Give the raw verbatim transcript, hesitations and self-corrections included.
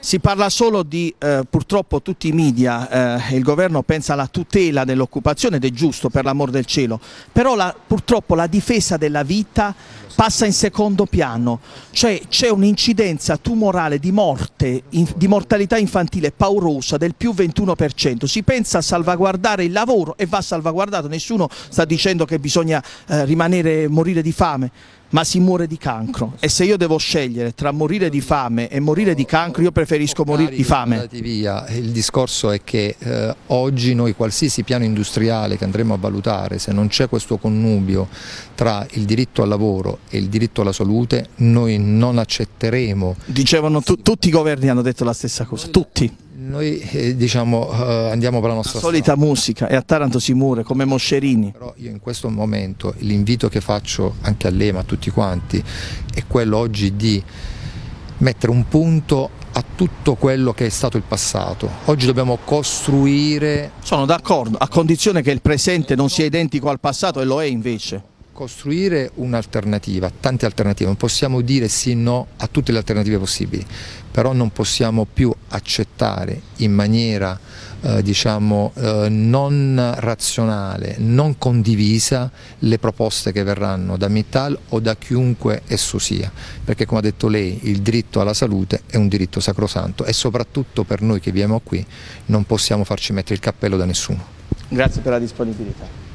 Si parla solo di, eh, purtroppo tutti i media e eh, il governo pensa alla tutela dell'occupazione ed è giusto, per l'amor del cielo, però la, purtroppo la difesa della vita passa in secondo piano, cioè c'è un'incidenza tumorale di morte, in, di mortalità infantile paurosa del più ventuno per cento. Si pensa a salvaguardare il lavoro e va salvaguardato, nessuno sta dicendo che bisogna eh, rimanere, morire di fame, ma si muore di cancro, e se io devo scegliere tra morire di fame e morire di cancro io preferisco morire di fame. Via. Il discorso è che eh, oggi noi qualsiasi piano industriale che andremo a valutare, se non c'è questo connubio tra il diritto al lavoro e il diritto alla salute, noi non accetteremo. Dicevano tu, tutti i governi hanno detto la stessa cosa, tutti. Noi eh, diciamo eh, andiamo per la nostra la solita strada. musica, e a Taranto si muore come moscerini. Però io in questo momento l'invito che faccio anche a lei ma a tutti quanti è quello oggi di mettere un punto a tutto quello che è stato il passato. Oggi dobbiamo costruire... Sono d'accordo, a condizione che il presente non sia identico al passato, e lo è invece. Costruire un'alternativa, tante alternative, non possiamo dire sì no a tutte le alternative possibili, però non possiamo più accettare in maniera eh, diciamo eh, non razionale, non condivisa le proposte che verranno da Mittal o da chiunque esso sia, perché come ha detto lei il diritto alla salute è un diritto sacrosanto e soprattutto per noi che viviamo qui non possiamo farci mettere il cappello da nessuno. Grazie per la disponibilità.